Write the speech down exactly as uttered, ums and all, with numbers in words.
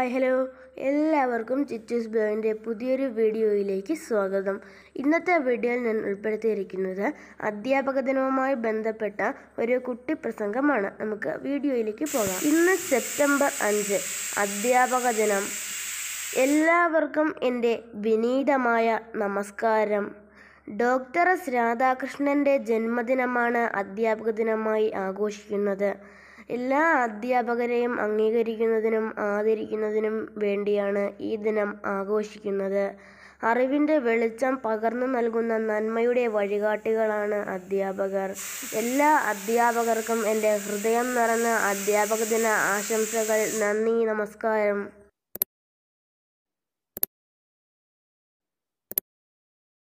Hi hello എല്ലാവർക്കും ചിറ്റൂസ് ബ്ലോഗിൻ്റെ പുതിയൊരു വീഡിയോയിലേക്ക് സ്വാഗതം. ഇന്നത്തെ വീഡിയോയിൽ ഞാൻ ഉൾപ്പെടുത്തിയിരിക്കുന്നത് അധ്യാപക ദിനവുമായി ബന്ധപ്പെട്ട ഒരു കുട്ടി പ്രസംഗമാണ്. നമുക്ക് വീഡിയോയിലേക്ക് പോകാം. ഇന്ന് സെപ്റ്റംബർ അഞ്ച് അധ്യാപക ദിനം. എല്ലാവർക്കും എൻ്റെ വിനീതമായ നമസ്കാരം. ഡോക്ടർ എസ് രാധാകൃഷ്ണൻ്റെ ജന്മദിനമാണ് അധ്യാപക ദിനമായി ആഘോഷിക്കുന്നത്. എല്ലാ അധ്യാപകരെയും അംഗീകരിക്കുന്നതിനും ആദരിക്കുന്നതിനും വേണ്ടിയാണ് ഈ ദിനം ആഘോഷിക്കുന്നത്. അറിവിൻ്റെ വെളിച്ചം പകർന്നു നൽകുന്ന നന്മയുടെ വഴികാട്ടികളാണ് അധ്യാപകർ. എല്ലാ അധ്യാപകർക്കും എൻ്റെ ഹൃദയം നിറഞ്ഞ അധ്യാപക ദിന ആശംസകൾ. നന്ദി, നമസ്കാരം.